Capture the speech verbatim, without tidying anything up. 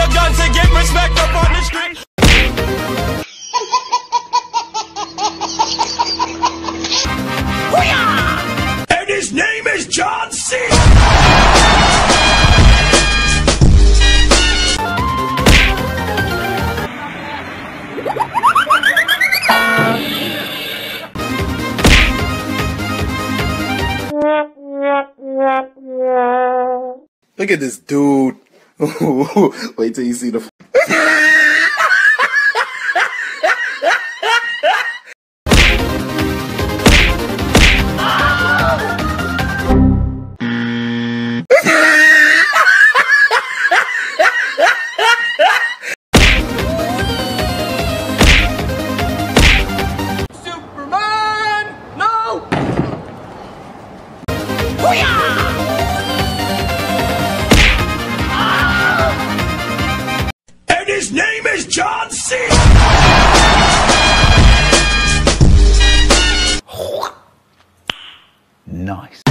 a gun to get respect up on the street. And his name is John C. Look at this dude. Wait till you see the. Superman! No! And his name is John C. Nice.